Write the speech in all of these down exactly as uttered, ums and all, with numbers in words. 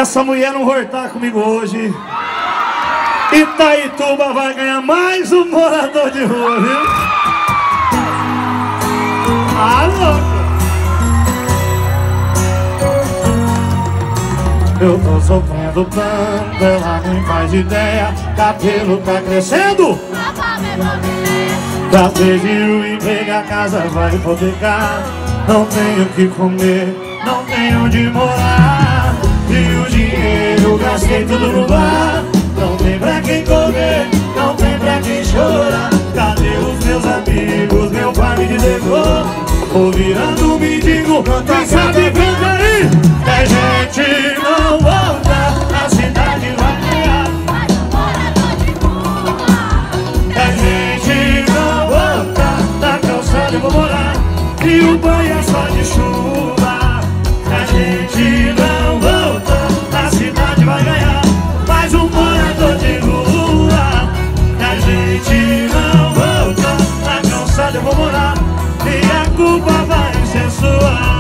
Essa mulher não vai estar comigo hoje. Itaituba vai ganhar mais um morador de rua, viu? Ah, louco! Eu tô sofrendo tanto, ela nem faz ideia. Cabelo tá crescendo, já perdi o emprego, a casa vai hipotecar. Não tenho o que comer, não tenho onde morar. E o dinheiro gastei tudo no bar. Não tem pra quem correr, não tem pra quem chorar. Cadê os meus amigos? Meu pai me desligou. Tô virando um mendigo, quem sabe vem aí. É gente não volta, a cidade vai ganhar. É gente não volta, na calçada eu vou morar. E o banho é só de chuva. É gente não volta, a cidade vai ganhar. Mais um morador de rua. A gente não volta, na calçada eu vou morar. E a culpa vai ser sua.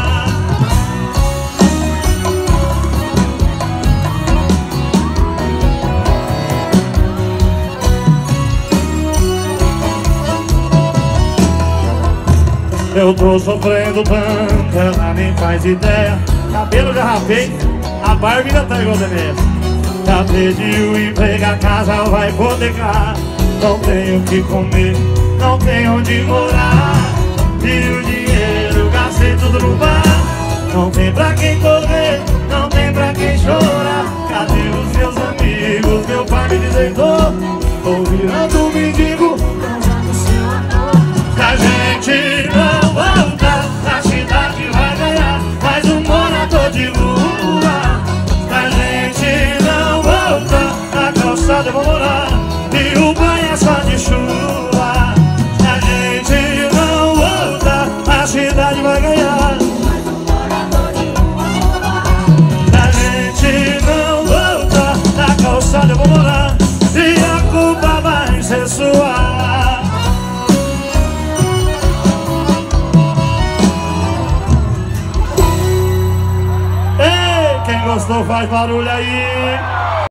Eu tô sofrendo tanto, ela nem faz ideia. Cabelo já rapei, a barba ainda tá igual a minha. Já perdi o emprego, a casa vai hipotecar. Não tenho o que comer, não tenho onde morar. E o dinheiro gastei tudo no bar. Não tem pra quem correr, não tem pra quem chorar. Cadê os meus amigos? Meu pai me deserdou. Tô virando um mendigo. A gente não volta, a cidade vai ganhar. Mais um morador de rua. A gente não volta, na calçada eu vou morar. E o banho é só de chuva. A gente não volta, a cidade vai ganhar. A gente não volta, na calçada eu vou morar. E a culpa vai ser sua. Quem gostou faz barulho aí.